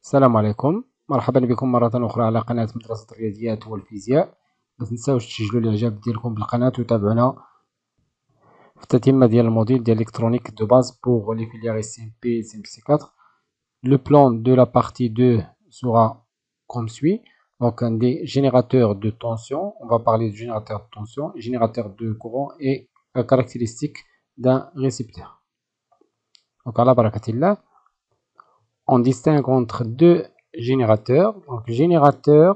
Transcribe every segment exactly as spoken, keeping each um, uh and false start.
السلام عليكم، مرحبا بكم مرة أخرى على قناة مدرسة الرياضيات والفيزياء. ما تنساوش تسجلوا الإعجاب ديالكم بالقناة وتابعونا في التتمة ديال الموديل ديال الكترونيك دو باز pour les filières S M P et S M C quatre. Le plan de la partie deux sera comme suit. Donc un des générateurs de tension, on va parler du générateur de tension, générateur de courant et la caractéristique d'un récepteur. Donc à la barakatillah, on distingue entre deux générateurs. Donc générateur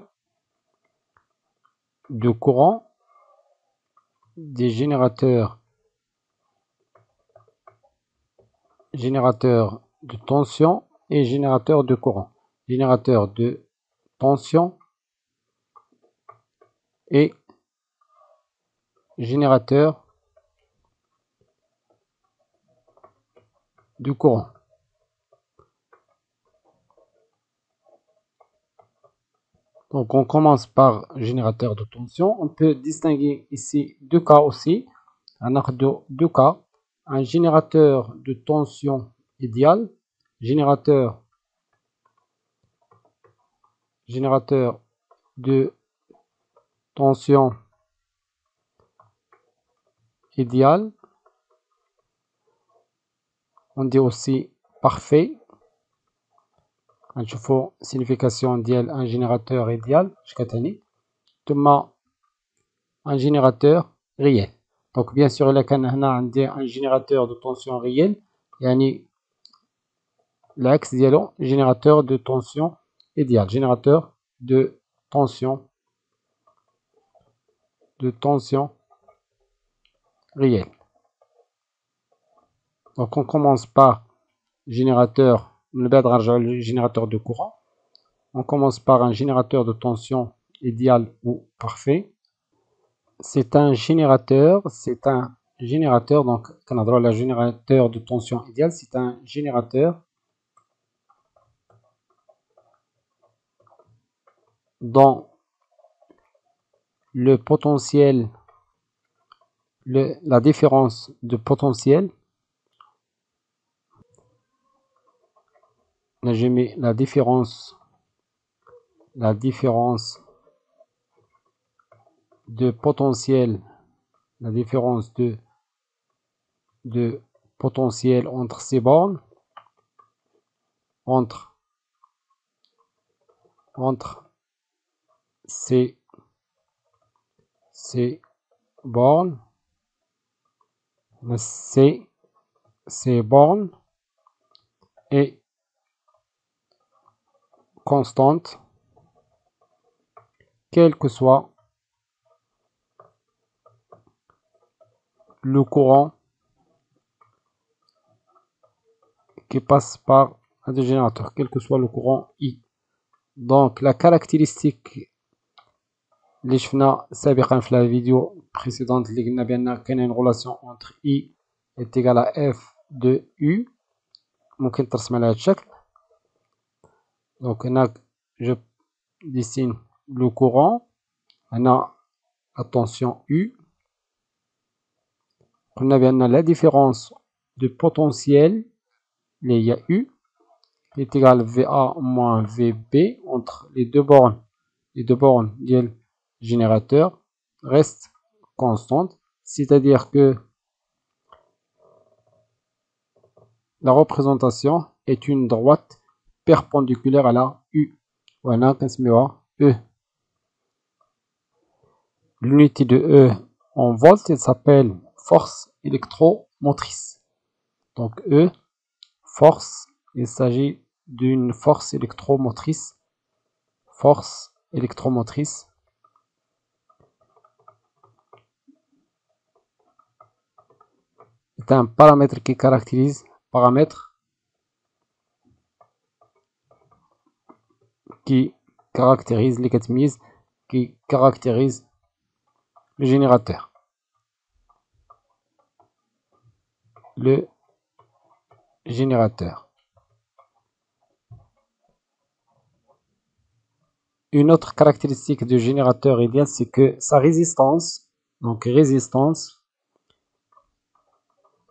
de courant, des générateurs générateur de tension et générateur de courant. Générateur de tension et générateur de courant. Donc on commence par générateur de tension. On peut distinguer ici deux cas aussi. On a deux, deux cas. Un générateur de tension idéal, générateur, générateur de tension idéal. On dit aussi parfait. نشوفوا signification ديال un générateur idéal شكتاني ثم un générateur réel. Donc bien sûr إلا كان هنا عندي un générateur de tension réel يعني العكس ديالو générateur de tension idéal, générateur de tension de tension réelle. Donc on commence par générateur, le générateur de courant. On commence par un générateur de tension idéal ou parfait. C'est un générateur, c'est un générateur, donc quand on a le générateur de tension idéal, c'est un générateur dont le potentiel, le, la différence de potentiel, là je mets la différence, la différence de potentiel, la différence de, de potentiel entre ces bornes, entre, entre ces, ces bornes, ces, ces bornes est constante, quel que soit le courant qui passe par un des générateurs, quel que soit le courant I. Donc la caractéristique اللي شفنا سابقا في la vidéo précédente اللي قلنا بأن كاين une relation entre I est égal à F de U ممكن ترسم على هذا الشكل. Donc هنا je dessine le courant, هنا la tension U. قلنا بأن la différence de potentiel il y a U est égal à V A moins V B entre les deux bornes. Les deux bornes du générateur restent constantes, c'est-à-dire que la représentation est une droite perpendiculaire à la U. Voilà, E. L'unité de E en volts, elle s'appelle force électromotrice. Donc E, force, il s'agit d'une force électromotrice. Force électromotrice. C'est un paramètre qui caractérise, paramètre qui caractérise les quatre mises, qui caractérise le générateur. Le générateur. Une autre caractéristique du générateur idéal, c'est que sa résistance, donc résistance,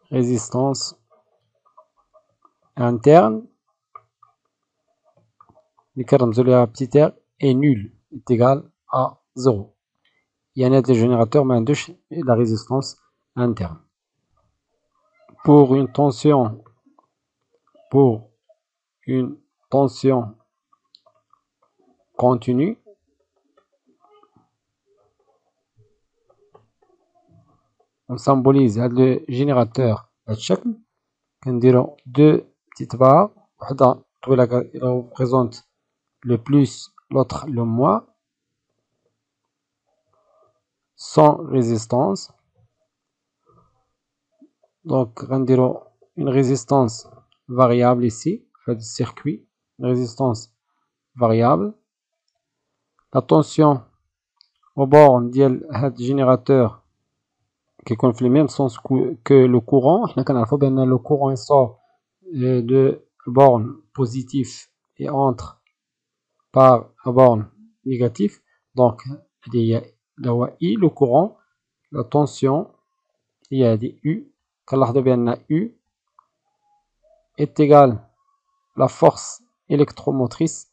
résistance interne اللي كنرمزو ليها بتيت ار est nul est égal à zéro. يعني هاد الجينيراتور ما عندوش la résistance interne. Pour une tension pour une tension continue, on symbolise le générateur بهذا الشكل. كنديرو deux petites barres, وحدة طويلة représente le plus, l'autre le moins, sans résistance. Donc غنديرو une résistance variable ici, fait le circuit, une résistance variable. La tension au bord ديال هاد الجينيراتور كيكون في le même sens que le courant. حنا كنعرفو بأن le courant il sort de borne positif et entre par borne négatif. Donc هادي هي اللي هو I le courant. La tension هي هادي U. كنلاحظو بأن U est égal la force électromotrice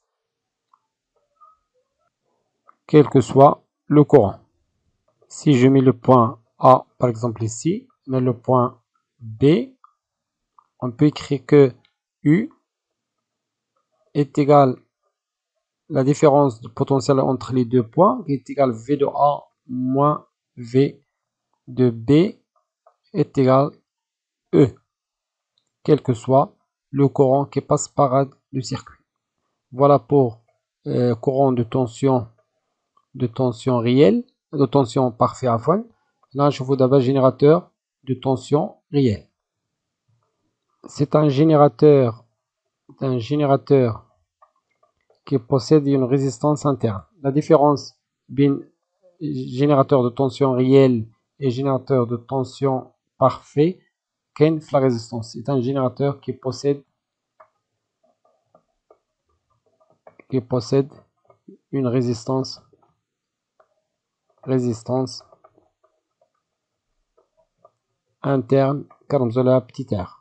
quel que soit le courant. Si je mets le point A par exemple ici, mais le point B, on peut écrire que U est égal la différence de potentiel entre les deux points qui est égal V de A moins V de B est égal E, quel que soit le courant qui passe par le circuit. Voilà pour euh, courant de tension de tension réelle, de tension parfait à fond. Là, je vous d'abord générateur de tension réelle. C'est un générateur, un générateur qui possède une résistance interne. La différence entre générateur de tension réelle et générateur de tension parfait, qu'est la résistance. C'est un générateur qui possède qui possède une résistance résistance interne كنرمزو لها petit r.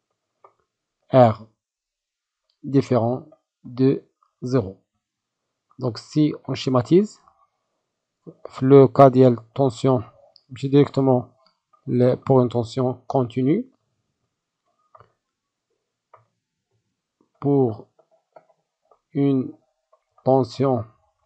R différent de zéro. Donc si on schématise, le cas de tension, j'ai directement le, pour une tension continue. Pour une tension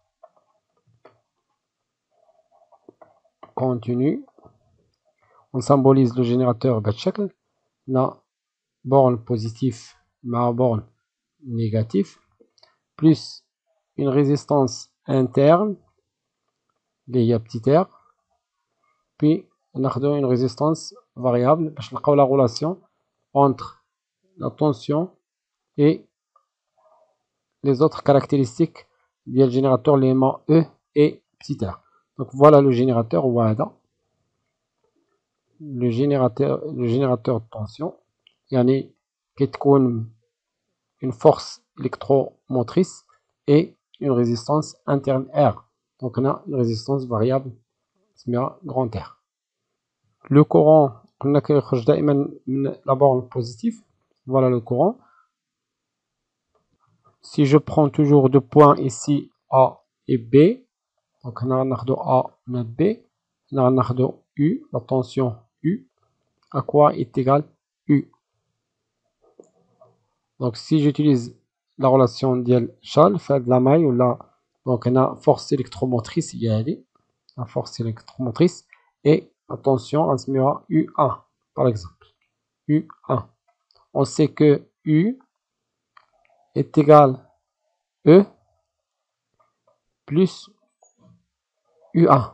continue, on symbolise le générateur بهذا الشكل. La borne positif ma borne négatif plus une résistance interne اللي هي petit r, puis ناخدو une résistance variable باش نلقاو la relation entre la tension et les autres caractéristiques du générateur l'élément E et petit r. Donc voilà le générateur هو هذا le générateur le générateur de tension يعني كتكون une force électromotrice et une résistance interne R. Donc on a une résistance variable اسمها grand R. Le courant قلنا كيخرج دائما من la borne positive. Voilà le courant. Si je prends toujours deux points ici A et B, donc on a ناخدو A on B, on a ناخدو U, la tension U, à quoi est égal U. Donc si j'utilise la relation ديال شال فهاد la maille ou la donc on a force électromotrice هي هادي la force électromotrice et la tension غنسميوها U un par exemple U un. On sait que U est égal E plus U un.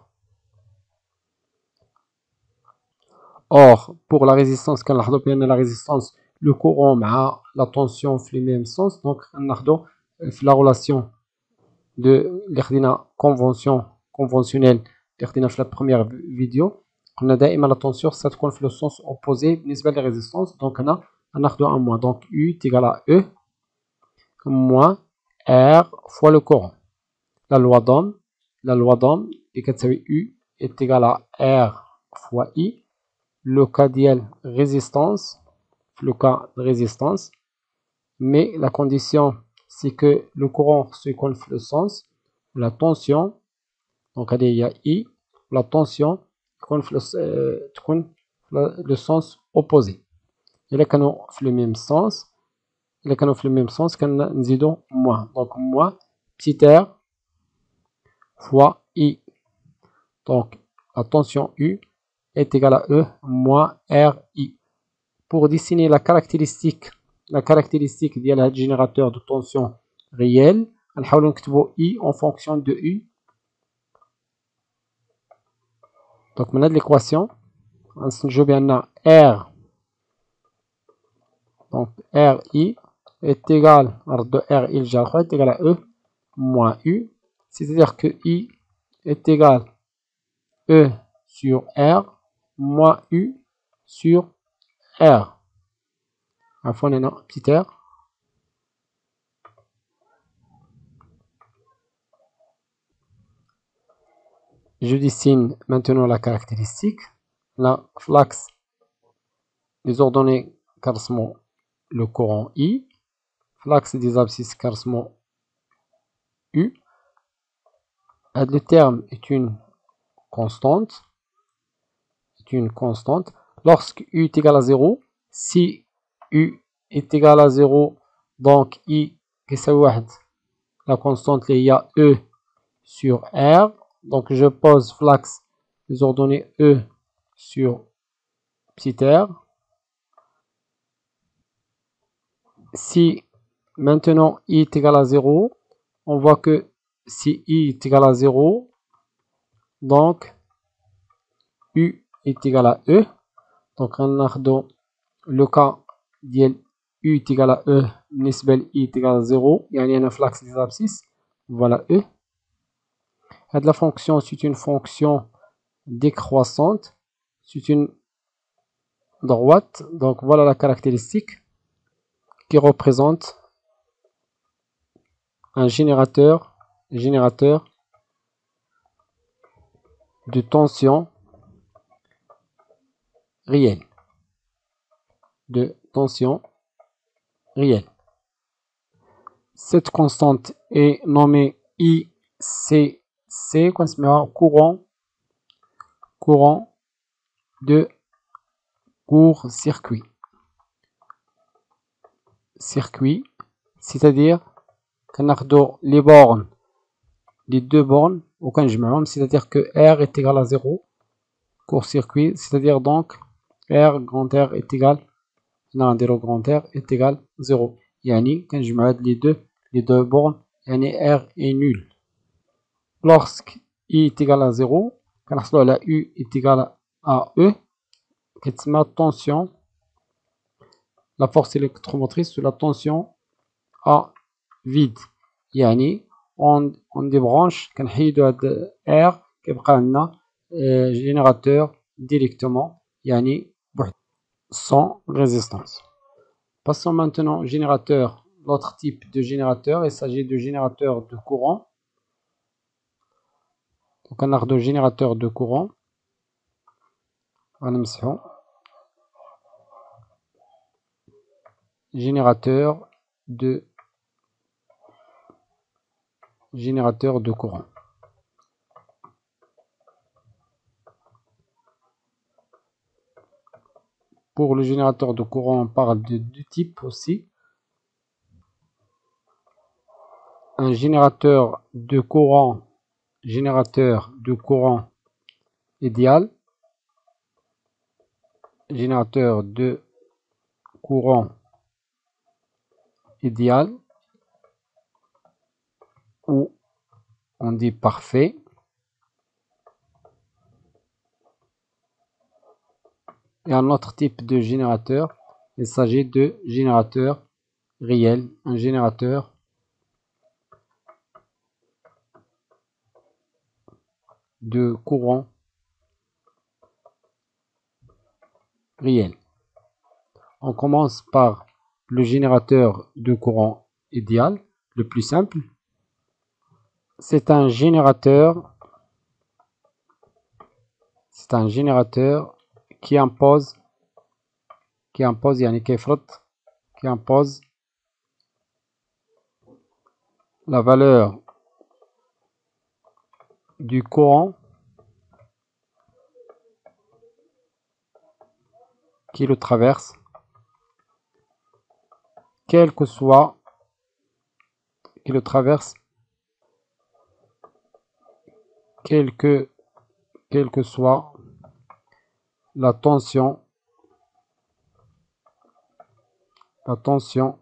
Or pour la résistance كنلاحظوا بأن la résistance le courant مع la tension في le même sens, donc كناخدو في la relation de اللي خدينا convention conventionnelle اللي خدينا في la première vidéo قلنا دائما la tension ستكون في le sens opposé بالنسبة لل résistance. Donc هنا غناخدو un moins, donc U est égal à E moins R fois le courant. La loi d'Ohm la loi d'Ohm اللي كتساوي U est égal à R fois I. Le cas de résistance, le cas de résistance, mais la condition c'est que le courant se connaît le sens, la tension, donc il y a I, la tension connaît le, le sens opposé. Et là, quand on fait le même sens, et là, quand on fait le même sens, quand on zidon moins. Donc, moins, petit r fois I. Donc, la tension U est égale à E moins R I. Pour dessiner la caractéristique, la caractéristique du générateur de tension réelle, on va écrire I en fonction de U. Donc, on a de l'équation. On se bien R. Donc, R I est égal à R I est égal à E moins U. C'est-à-dire que I est égal à E sur R moins U sur R. Enfin, on a un petit R. Je dessine maintenant la caractéristique. La flax des ordonnées carrément le courant I. Flax des abscisses carrément U. Le terme est une constante. Est une constante. Lorsque U est égal à zéro, si U est égal à zéro, donc I, la constante, il y a E sur R. Donc je pose flax les ordonnées E sur petit r. Si maintenant I est égal à zéro, on voit que si I est égal à zéro, donc U est égal à E. Donc on a le cas ديال U est égal à E, بالنسبة I est égal à zéro, يعني أنا flax des abscisses, voilà E. Et la fonction, c'est une fonction décroissante, c'est une droite, donc voilà la caractéristique qui représente un générateur, générateur de tension réelle, de tension réelle. Cette constante est nommée I C C, courant, courant de court-circuit. Circuit, c'est-à-dire qu'on a les bornes, les deux bornes, aucun jumelle, c'est-à-dire que R est égal à zéro, court-circuit, c'est-à-dire donc R grand R est égal, non, grand R est égal à zéro. Yani, quand je mets les deux, les deux bornes, yani R est nul. Lorsque I est égal à zéro, quand la U est égal à E, la tension, la force électromotrice sur la tension à vide. Yani, on, on débranche, quand R, un générateur directement, yani, sans résistance. Passons maintenant au générateur, l'autre type de générateur, il s'agit de générateur de courant. Donc on a de générateur de courant. Générateur de générateur de courant. Pour le générateur de courant, on parle de deux types aussi. Un générateur de courant, générateur de courant idéal, générateur de courant idéal, ou on dit parfait. Et un autre type de générateur, il s'agit de générateur réel, un générateur de courant réel. On commence par le générateur de courant idéal, le plus simple. C'est un générateur, c'est un générateur qui impose, qui impose, yani qui impose la valeur du courant qui le traverse, quel que soit qui le traverse, quel que, quelle que soit la tension, la tension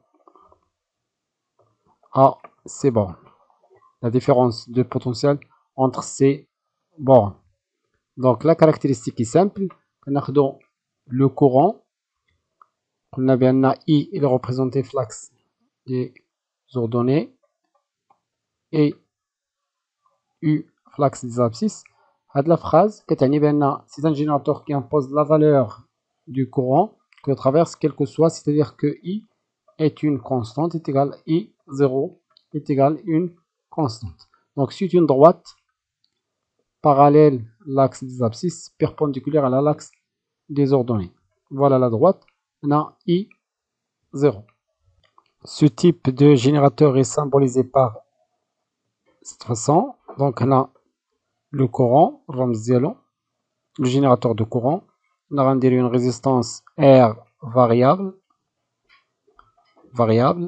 à ces bornes, la différence de potentiel entre ces bornes. Donc la caractéristique est simple, on a le courant, on a bien I, il est représenté l'axe des ordonnées, et U, l'axe des abscisses. Cette la phrase, c'est un générateur qui impose la valeur du courant que traverse, quel que soit, c'est-à-dire que I est une constante, est égal I zéro est égal une constante. Donc c'est une droite parallèle à l'axe des abscisses, perpendiculaire à l'axe des ordonnées. Voilà la droite, on a I zéro. Ce type de générateur est symbolisé par cette façon. Donc on a le courant, le générateur de courant. On a une résistance R variable. variable.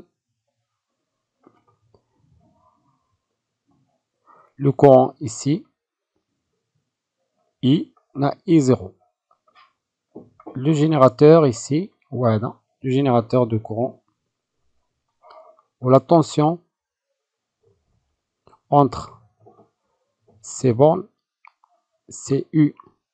Le courant ici, I, on a I zéro. Le générateur ici, voilà, le générateur de courant, où la tension entre ces bornes, c'est U.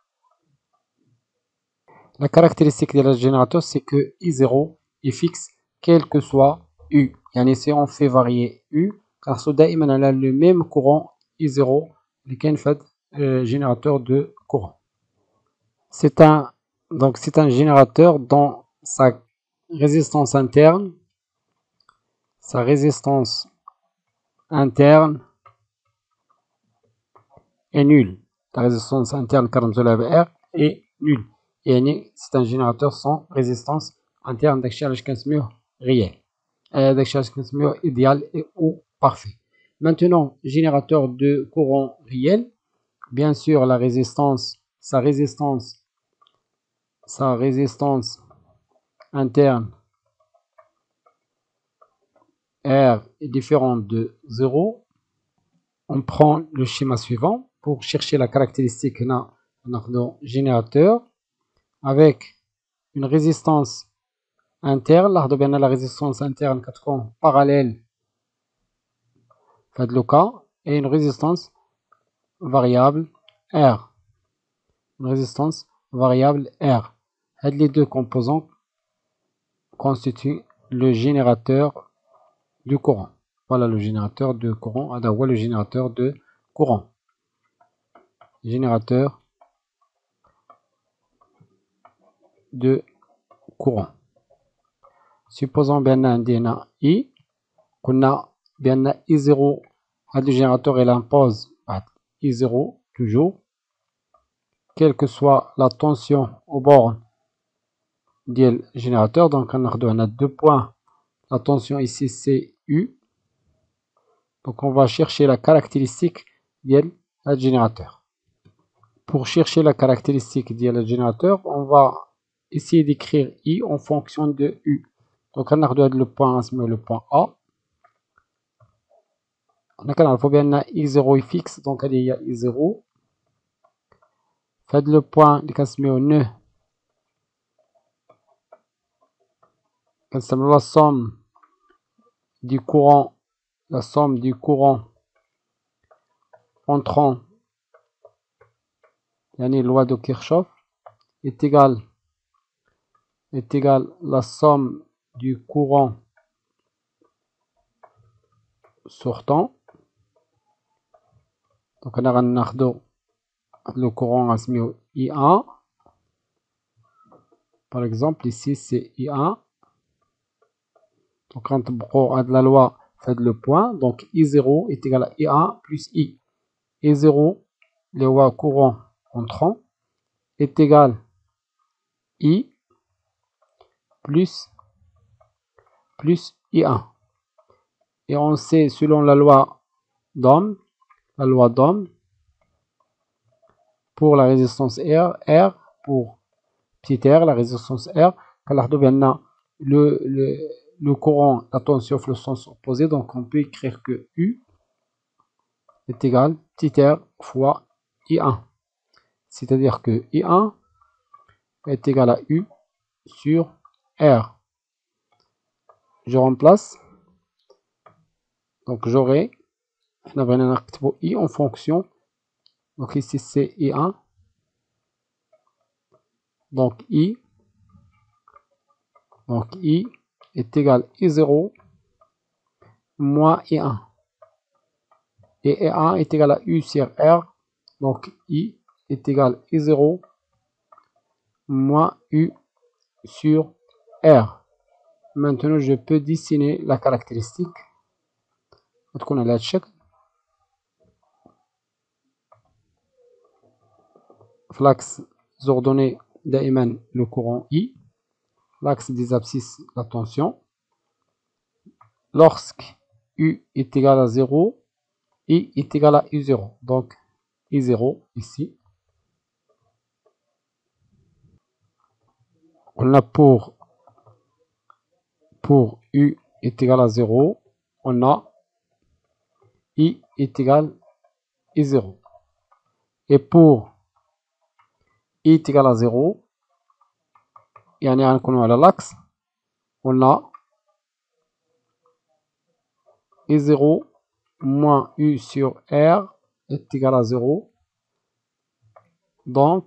La caractéristique du générateur, c'est que I zéro est fixe, quel que soit U. Yani si on fait varier U, car soudain, on a le même courant I zéro, qui fait euh, générateur de courant. C'est un, donc c'est un générateur dont sa résistance interne, sa résistance interne est nulle. La résistance interne quarante R est nulle. Et c'est un générateur sans résistance interne d'exchange réel. D'exchange idéal et ou parfait. Maintenant, générateur de courant réel, bien sûr la résistance, sa résistance, sa résistance interne R est différente de zéro. On prend le schéma suivant pour chercher la caractéristique d'un générateur avec une résistance interne. La résistance interne parallèle fait le cas et une résistance variable R. Une résistance variable R. Les deux composants constituent le générateur du courant. Voilà le générateur de courant. Voilà le générateur de courant. Générateur de courant. Supposons bien un I, qu'on a bien I zéro, le générateur il impose I zéro toujours, quelle que soit la tension au bord du générateur. Donc on a deux points, la tension ici c'est U. Donc on va chercher la caractéristique du générateur. Pour chercher la caractéristique du générateur, on va essayer d'écrire I en fonction de U. Donc on a le point le point A. On a bien I zéro est fixe, donc il y a I zéro. Faites le point de nœud. La somme du courant, la somme du courant entrant, yani loi de Kirchhoff, est égale est égale la somme du courant sortant. Donc on a le courant I un. Par exemple, ici c'est I un. Donc quand on a de la loi, faites le point. Donc I zéro est égal à I un plus I. I zéro, le loi courant entrant, est égal I plus, plus I un. Et on sait, selon la loi d'Ohm, la loi d'Ohm, pour la résistance R, R, pour petit r, la résistance R, le, le, le courant, la tension fait le sens opposé, donc on peut écrire que U est égal petit r fois I un. C'est-à-dire que I un est égal à U sur R. Je remplace, donc j'aurai I en fonction, donc ici c'est I un, donc I, donc I est égal à I zéro moins I un. Et I un est égal à U sur R, donc I est égal à I zéro moins U sur R. Maintenant, je peux dessiner la caractéristique. تكون على هذا الشكل. في l'axe ordonné دائما le courant I. L'axe des abscisses, la tension. Lorsque U est égal à zéro, I est égal à I zéro. Donc I zéro ici. On a pour, pour U est égal à zéro, on a I est égal à I zéro. Et pour I est égal à zéro, يعني غنكونوا على l'axe, on a I zéro moins U sur R est égal à zéro. Donc,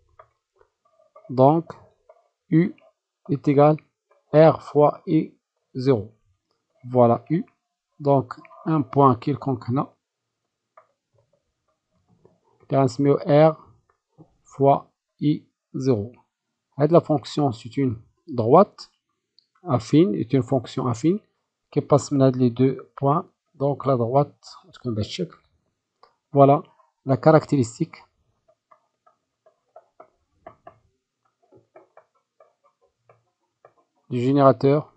donc U est égal à R fois I zéro. Voilà U. Donc, un point quelconque là. R fois I zéro. La fonction, c'est une droite affine, est une fonction affine qui passe maintenant les deux points. Donc, la droite, voilà la caractéristique du générateur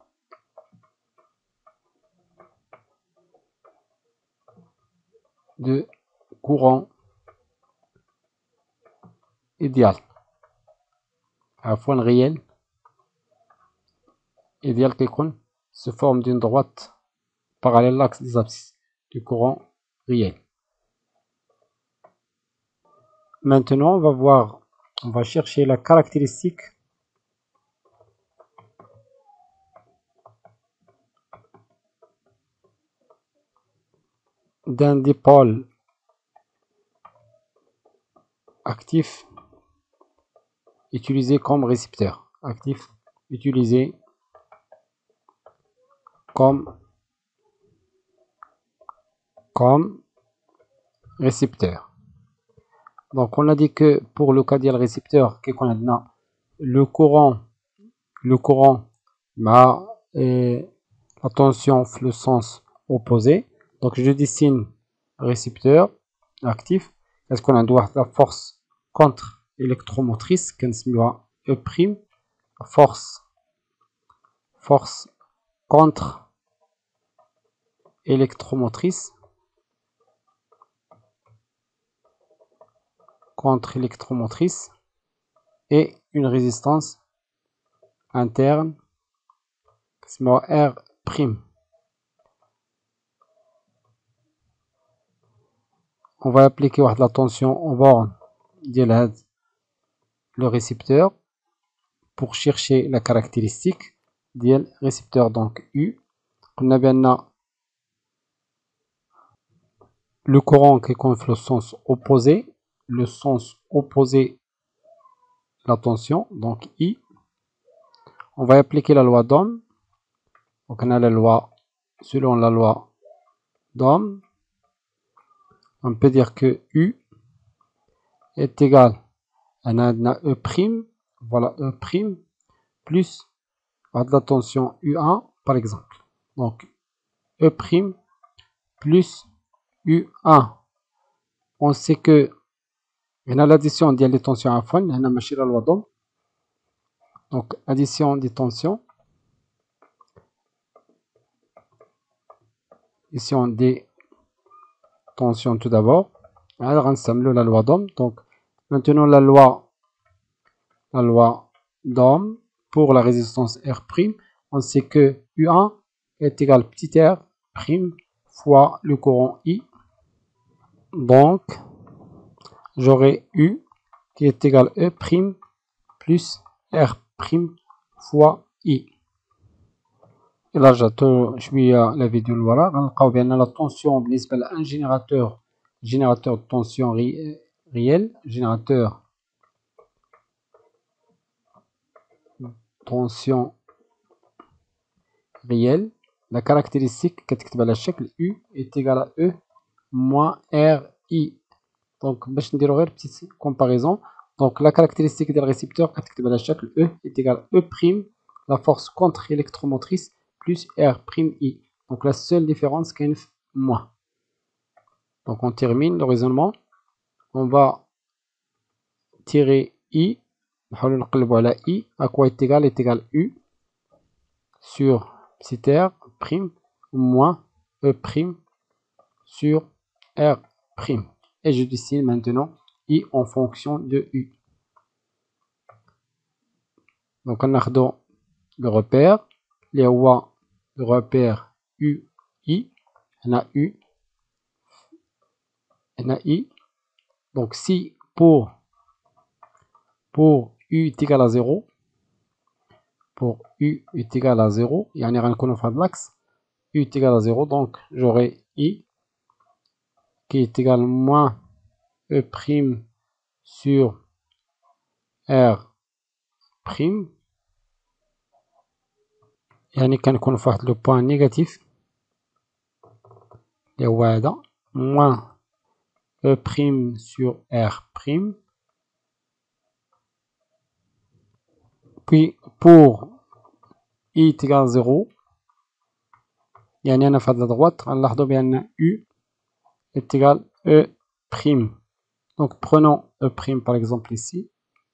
de courant idéal. À point réel, idéal qui se forme d'une droite parallèle à l'axe des abscisses du courant réel. Maintenant, on va voir, on va chercher la caractéristique d'un dipôle actif utilisé comme récepteur. Actif utilisé comme, comme récepteur. Donc on a dit que pour le cas du récepteur, le courant, le courant ma et la tension fait le sens opposé. Donc je dessine récepteur actif. Est-ce qu'on a droit la force contre électromotrice كنسميوها E', force force contre électromotrice contre électromotrice et une résistance interne R'. On va appliquer la tension en borne de le récepteur pour chercher la caractéristique du récepteur. Donc U, on a bien le courant qui compte le sens opposé, le sens opposé la tension, donc I. On va appliquer la loi d'Ohm. Donc on a la loi, selon la loi d'Ohm, on peut dire que U est égal à E', voilà E', plus la tension U un par exemple. Donc E' plus U un. On sait que on a l'addition des tensions à fond, on a machine la loi d'Ohm. Donc addition des tensions ici on dit tension tout d'abord. Alors on s'amène la loi d'Ohm. Donc maintenant la loi la loi d'Ohm pour la résistance R', on sait que U un est égal à petit r prime fois le courant I. Donc j'aurai U qui est égal à E' plus R' fois I. إلا رجعتو شوية لا فيديو للوراء غنلقاو بأن لا طونسيون بالنسبة لأن جينيراتور جينيراتور دو طونسيون ريال جينيراتور طونسيون ريال لا كارactéristique كتكتب على الشكل U est égal à E moins R I. دونك باش نديرو غير بتيت كومباريزون. دونك لا كارactéristique ديال الريسبتور كتكتب على الشكل E est égal à E' la force contre électromotrice plus R'(I). Donc la seule différence qu'une moins. Donc on termine le raisonnement. On va tirer I. On I. À quoi est égal? Est égal U sur petit r prime moins E' sur R'. Et je dessine maintenant I en fonction de U. Donc on a le repère. Les rois le repère U I. On a U. On a I. Donc si pour, pour U est égal à zéro, pour U est égal à zéro, il y a un de l'axe, U est égal à zéro, donc j'aurai I qui est égal à moins E' sur R'. يعني كنكون فواحد لو بوان نيجاتيف اللي هو هذا moins E' sur R'. Puis pour I est égal à zéro, يعني أنا في هاد droite غنلاحظوا بأن U est égal à E'. Donc prenons E' par exemple ici.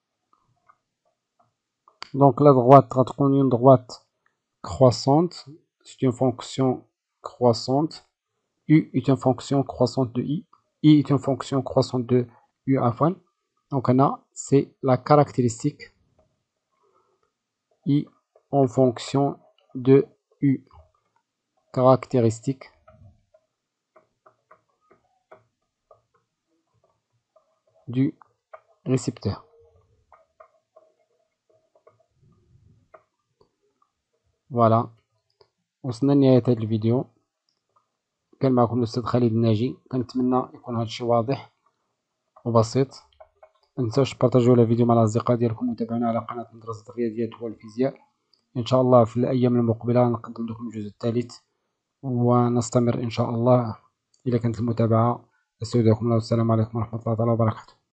Donc la droite غتكون une droite croissante, c'est une fonction croissante. U est une fonction croissante de I. I est une fonction croissante de U afin. Donc on a, c'est la caractéristique I en fonction de U. Caractéristique du récepteur. Voilà. وصلنا لنهاية هذا الفيديو. كان معكم الأستاذ خالد الناجي. كنتمنى يكون هذا الشيء واضح وبسيط. متنساوش تبارطاجيو الفيديو مع الأصدقاء ديالكم وتابعونا على قناة مدرسة الرياضيات والفيزياء. إن شاء الله في الأيام المقبلة نقدم لكم الجزء الثالث ونستمر إن شاء الله. إذا كانت المتابعة أستودعكم الله والسلام عليكم ورحمة الله تعالى وبركاته.